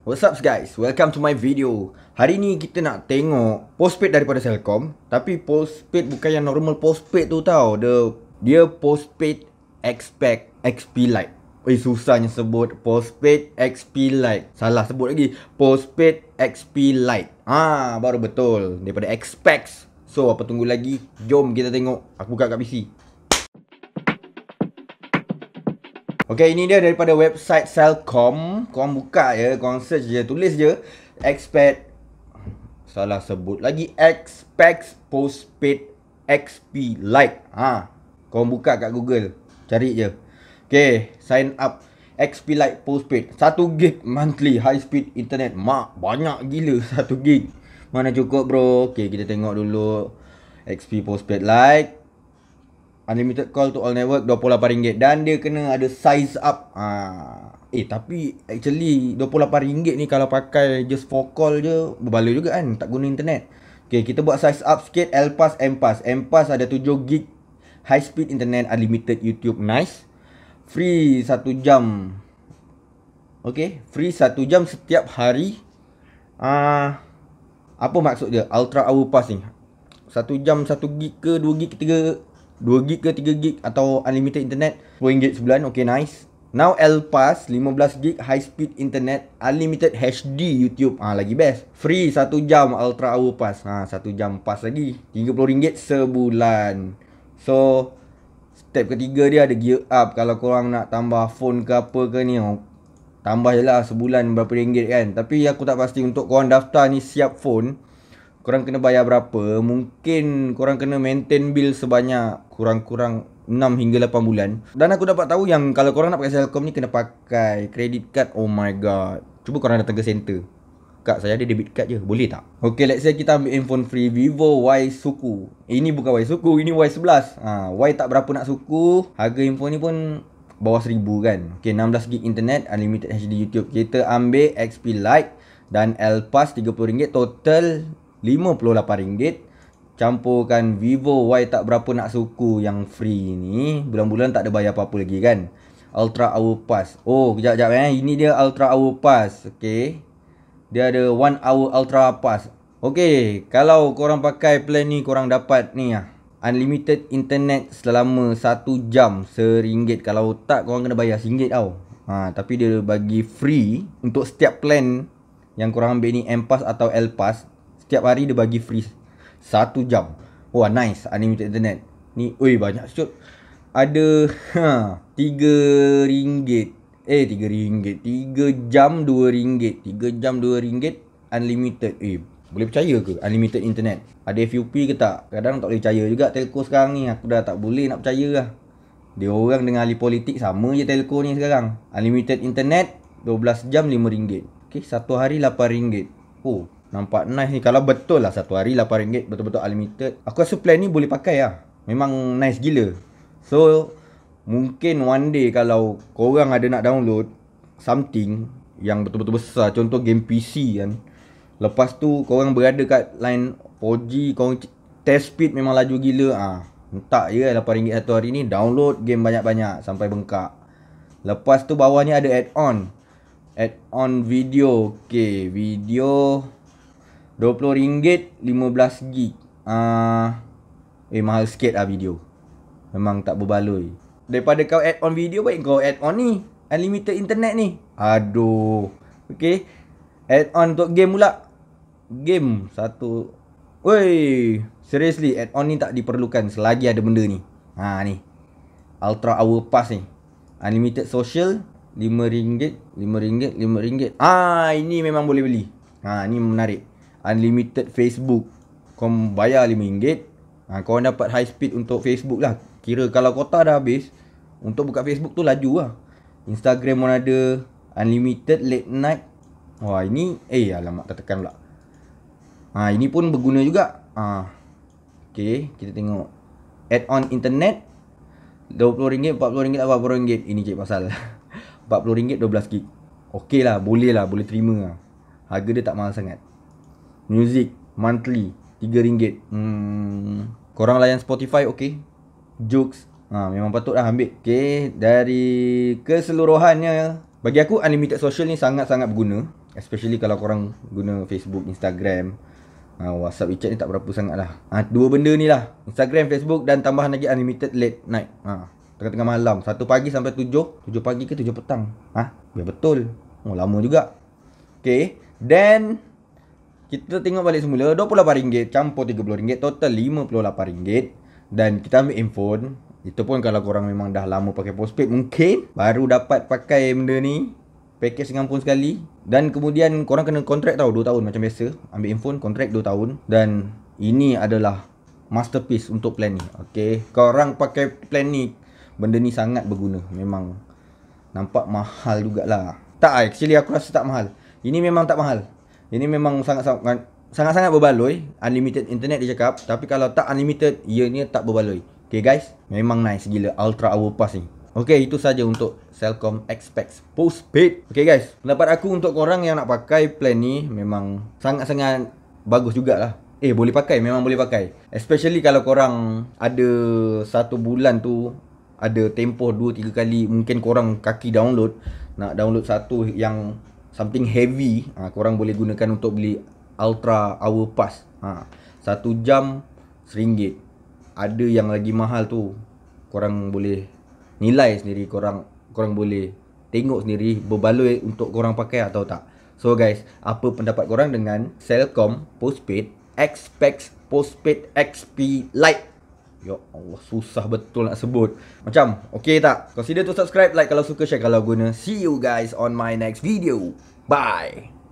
What's up guys, welcome to my video. Hari ni kita nak tengok postpaid daripada Celcom. Tapi postpaid bukan yang normal postpaid tu tau. Dia postpaid XP Lite. Susahnya sebut. Postpaid XP Lite. Salah sebut lagi. Postpaid XP Lite. Baru betul. Daripada Xpex. So apa tunggu lagi? Jom kita tengok. Aku buka kat PC. Okay, ini dia daripada website Celcom. Korang buka je, korang search je, tulis je Xpex. Salah sebut lagi. Xpex Postpaid XP Lite. Korang buka kat Google, cari je. Okay, sign up XP Lite Postpaid 1 gig monthly high speed internet. Banyak gila 1 gig. Mana cukup bro? Okay, kita tengok dulu XP Postpaid Lite. Unlimited call to all network RM28. Dan dia kena ada size up. Tapi actually RM28 ni kalau pakai just for call je berbala juga kan, tak guna internet. Okay, kita buat size up sikit. L-Pass, M-Pass. M-Pass ada 7 gig high speed internet, unlimited YouTube, nice. Free 1 jam. Okay, free 1 jam setiap hari. Apa maksud dia? Ultra Hour Pass ni 1 jam 1 gig ke 2 gig ke 2 gig ke 3 gig atau unlimited internet RM10 sebulan. Okay, nice. Now L-Pass 15 gig high speed internet, unlimited HD YouTube. Lagi best. Free 1 jam Ultra Hour Pass. 1 jam pass lagi RM30 sebulan. So step ketiga dia ada gear up. Kalau korang nak tambah phone ke apa ke ni, tambah je lah sebulan berapa ringgit kan. Tapi aku tak pasti untuk korang daftar ni siap phone, korang kena bayar berapa. Mungkin korang kena maintain bill sebanyak kurang-kurang 6 hingga 8 bulan. Dan aku dapat tahu yang kalau korang nak pakai Celcom ni kena pakai credit card. Oh my god. Cuba korang datang ke center. Kak, saya ada debit card je, boleh tak? Okay, let's say kita ambil handphone free Vivo Y suku. Ini bukan Y suku, ini Y11. Y tak berapa nak suku. Harga handphone ni pun bawah 1000 kan. Okay, 16 gig internet, unlimited HD YouTube. Kita ambil XP Lite dan L-Pass RM30. Total RM58. Campurkan Vivo Y tak berapa nak suku yang free ni. Bulan-bulan tak ada bayar apa-apa lagi kan. Ultra Hour Pass. Kejap ini dia Ultra Hour Pass. Okay, dia ada 1 hour Ultra Pass. Okay, kalau korang pakai plan ni, korang dapat ni unlimited internet selama 1 jam RM1. Kalau tak, korang kena bayar RM1 tau. Tapi dia bagi free untuk setiap plan yang korang ambil ni, M-Pass atau L-Pass. Setiap hari dia bagi free 1 jam. Nice. Unlimited internet ni, banyak shoot. Ada RM3. 3 jam RM2. 3 jam RM2 unlimited. Boleh percaya ke unlimited internet? Ada FUP ke tak? Kadang tak boleh percaya juga telco sekarang ni. Aku dah tak boleh nak percaya lah. Dia orang dengan ahli politik sama je telco ni sekarang. Unlimited internet 12 jam RM5. Okay, 1 hari RM8. Nampak nice ni. Kalau betul lah 1 hari RM8 betul-betul unlimited, aku rasa plan ni boleh pakai lah. Memang nice gila. So mungkin one day kalau korang ada nak download something yang betul-betul besar, contoh game PC kan, lepas tu korang berada kat line 4G, korang test speed memang laju gila, minta je RM8 satu hari ni, download game banyak-banyak sampai bengkak. Lepas tu bawah ni ada add-on video. Okay, video RM20, 15 gig. Mahal sikit lah video. Memang tak berbaloi. Daripada kau add-on video, baik kau add-on ni unlimited internet ni. Okay, add-on untuk game pula. Game satu. Seriously, add-on ni tak diperlukan selagi ada benda ni. Ni Ultra Hour Pass ni, unlimited social RM5. Ini memang boleh beli. Ni menarik. Unlimited Facebook, kau bayar RM5. Kau dapat high speed untuk Facebook lah. Kira kalau kota dah habis, untuk buka Facebook tu laju lah. Instagram pun ada unlimited late night. Ini alamak, tertekan pula. Ini pun berguna juga. Okay, kita tengok add-on internet RM20, RM40, RM80. Ini cik pasal RM40 12 gig. Okay lah, boleh terima lah. Harga dia tak mahal sangat. Music monthly RM3. Korang layan Spotify, okay. Jokes, memang patut lah ambil. Okay, dari keseluruhannya, bagi aku unlimited social ni sangat-sangat berguna. Especially kalau korang guna Facebook, Instagram, WhatsApp, WeChat ni tak berapa sangat lah. Dua benda ni lah, Instagram, Facebook, dan tambahan lagi unlimited late night. Tengah-tengah malam, 1 pagi sampai 7 pagi ke 7 petang. Biar betul. Lama juga. Okay, then kita tengok balik semula, RM28 campur RM30, total RM58. Dan kita ambil handphone. Itu pun kalau korang memang dah lama pakai postpaid, mungkin baru dapat pakai benda ni, package dengan phone sekali. Dan kemudian korang kena kontrak tau, 2 tahun macam biasa. Ambil handphone, kontrak 2 tahun. Dan ini adalah masterpiece untuk plan ni. Okay, korang pakai plan ni, benda ni sangat berguna. Memang nampak mahal jugalah. Tak, actually aku rasa tak mahal. Ini memang tak mahal. Ini memang sangat-sangat berbaloi. Unlimited internet dia cakap. Tapi kalau tak unlimited, ianya tak berbaloi. Okay guys, memang nice gila Ultra Overpass ni. Okay, itu saja untuk Celcom Xpex Postpaid. Okay guys, pendapat aku untuk korang yang nak pakai plan ni memang sangat-sangat bagus jugalah. Boleh pakai, memang boleh pakai. Especially kalau korang ada 1 bulan tu, ada tempoh 2-3 kali, mungkin korang kaki download. Nak download satu yang something heavy, korang boleh gunakan untuk beli Ultra Overpass. 1 jam RM1. Ada yang lagi mahal tu, korang boleh nilai sendiri. Korang boleh tengok sendiri berbaloi untuk korang pakai atau tak. So guys, apa pendapat korang dengan Celcom Postpaid Xpex Postpaid XP Lite? Ya Allah, susah betul nak sebut. Macam, okay tak? Consider to subscribe, like kalau suka, share kalau guna. See you guys on my next video. Bye.